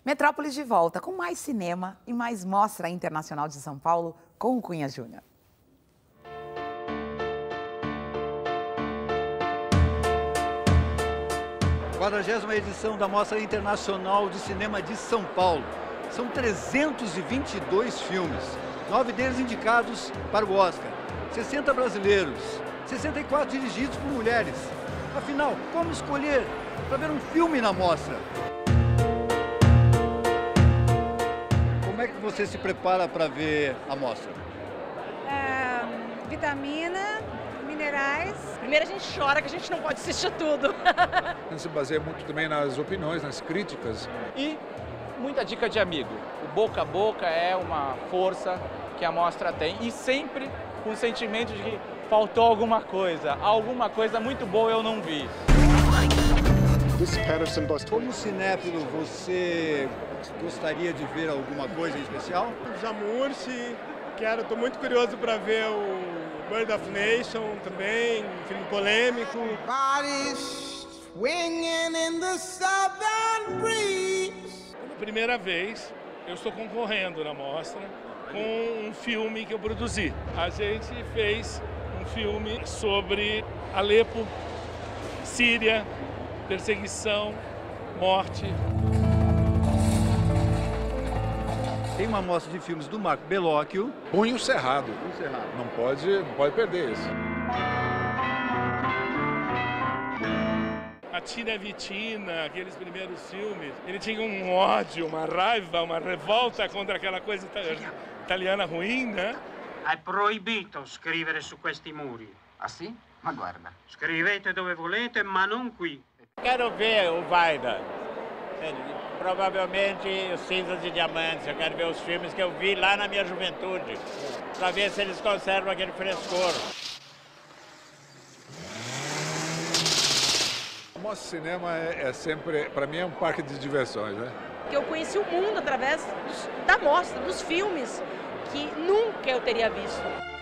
Metrópolis de volta com mais cinema e mais Mostra Internacional de São Paulo com o Cunha Júnior. A 40ª edição da Mostra Internacional de Cinema de São Paulo. São 322 filmes, 9 deles indicados para o Oscar, 60 brasileiros, 64 dirigidos por mulheres. Afinal, como escolher para ver um filme na mostra? Como é que você se prepara para ver a mostra? Vitamina, minerais. Primeiro a gente chora que a gente não pode assistir tudo. A gente se baseia muito também nas opiniões, nas críticas. E muita dica de amigo. O boca a boca é uma força que a mostra tem e sempre com o sentimento de que faltou alguma coisa muito boa eu não vi. Como cinéfilo, você gostaria de ver alguma coisa em especial? Jamurci, estou muito curioso para ver o Bird of Nation também, um filme polêmico. Pela primeira vez, eu estou concorrendo na mostra com um filme que eu produzi. A gente fez um filme sobre Alepo, Síria, perseguição, morte. Tem uma mostra de filmes do Marco Bellocchio. Punho Cerrado. Não pode perder isso. A Tina Vitina, aqueles primeiros filmes, ele tinha um ódio, uma raiva, uma revolta contra aquela coisa italiana ruim, né? È proibito scrivere su questi muri. Ah sì? Ma guarda. Scrivete dove volete, ma non qui. Quero ver o Vaida. Provavelmente os Cinzas de Diamantes. Eu quero ver os filmes que eu vi lá na minha juventude, para ver se eles conservam aquele frescor. A Mostra Cinema é sempre, para mim, é um parque de diversões, né? Eu conheci o mundo através da mostra, dos filmes que nunca eu teria visto.